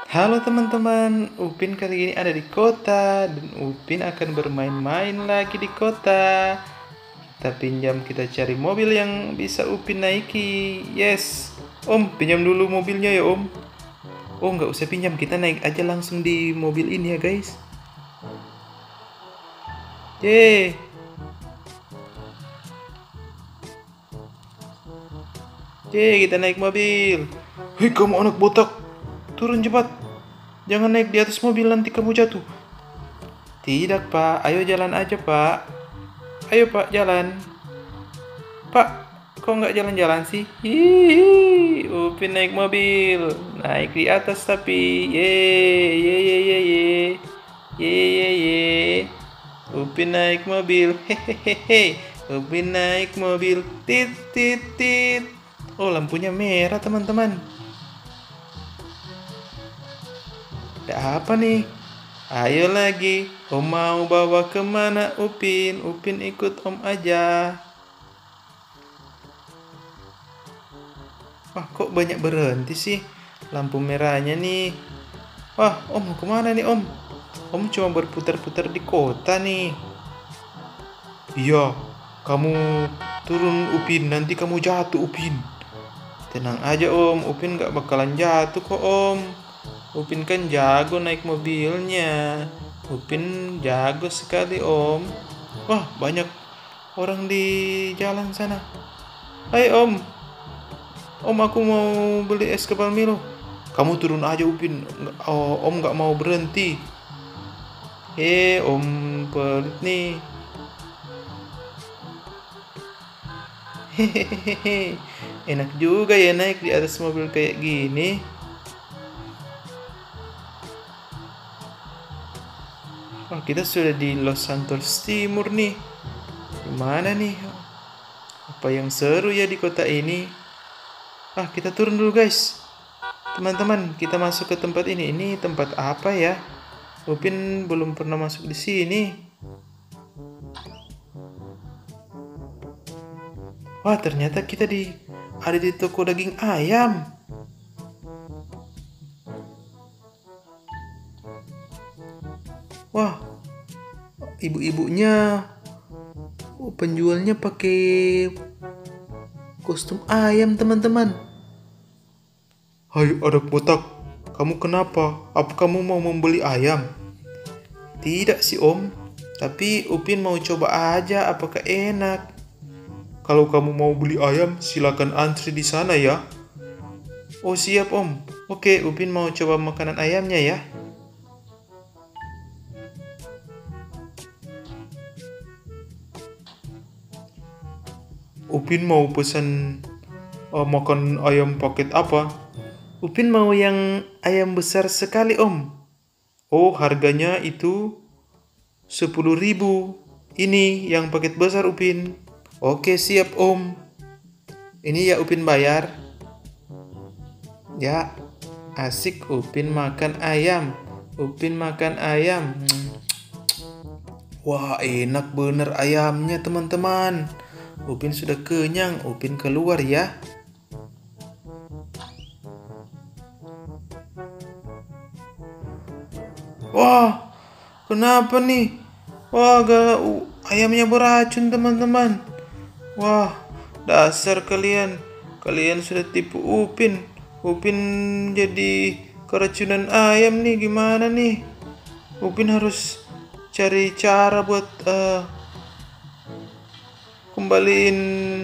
Halo teman-teman, Upin kali ini ada di kota dan Upin akan bermain-main lagi di kota. Kita cari mobil yang bisa Upin naiki. Yes, Om, pinjam dulu mobilnya ya Om. Oh, nggak usah pinjam, kita naik aja langsung di mobil ini ya guys. Yeay. Yeay, kita naik mobil. Hei kamu anak botak, turun cepat. Jangan naik di atas mobil, nanti kamu jatuh. Tidak pak, ayo jalan aja pak. Ayo pak, jalan. Pak, kok nggak jalan-jalan sih? Hihihi, Upin naik mobil. Naik di atas tapi. Ye, ye, ye, ye, ye. Ye, ye, ye. Upin naik mobil. Hehehe. Upin naik mobil. Tit, tit, tit. Oh, lampunya merah teman-teman. Ada apa nih? Ayo lagi. Om mau bawa kemana Upin? Upin ikut Om aja. Wah, kok banyak berhenti sih lampu merahnya nih. Wah, Om mau kemana nih Om? Om cuma berputar-putar di kota nih. Iya, kamu turun Upin, nanti kamu jatuh Upin. Tenang aja Om, Upin gak bakalan jatuh kok Om. Upin kan jago naik mobilnya. Upin jago sekali Om. Wah, banyak orang di jalan sana. Hai Om, Om aku mau beli es kepal Milo. Kamu turun aja Upin. Oh, Om nggak mau berhenti. Om pelit nih. Hehehe. Enak juga ya naik di atas mobil kayak gini. Wah, kita sudah di Los Santos Timur nih. Gimana nih? Apa yang seru ya di kota ini? Kita turun dulu guys. Teman-teman, kita masuk ke tempat ini. Ini tempat apa ya? Upin belum pernah masuk di sini. Wah, ternyata kita ada di toko daging ayam. Wah, ibu-ibunya, penjualnya pakai kostum ayam teman-teman. Hai anak botak, kamu kenapa? Apa kamu mau membeli ayam? Tidak sih Om, tapi Upin mau coba aja apakah enak. Kalau kamu mau beli ayam, silakan antri di sana ya. Oh siap Om. Oke, Upin mau coba makanan ayamnya ya. Upin mau pesan makan ayam paket apa? Upin mau yang ayam besar sekali Om. Oh harganya itu 10.000. Ini yang paket besar Upin. Oke siap Om. Ini ya Upin bayar. Ya, asik Upin makan ayam. Upin makan ayam. Wah enak bener ayamnya teman-teman. Upin sudah kenyang. Upin keluar ya. Wah, kenapa nih? Wah, ayamnya beracun teman-teman. Wah, dasar kalian. Kalian sudah tipu Upin. Upin jadi keracunan ayam nih. Gimana nih? Upin harus cari cara buat kembaliin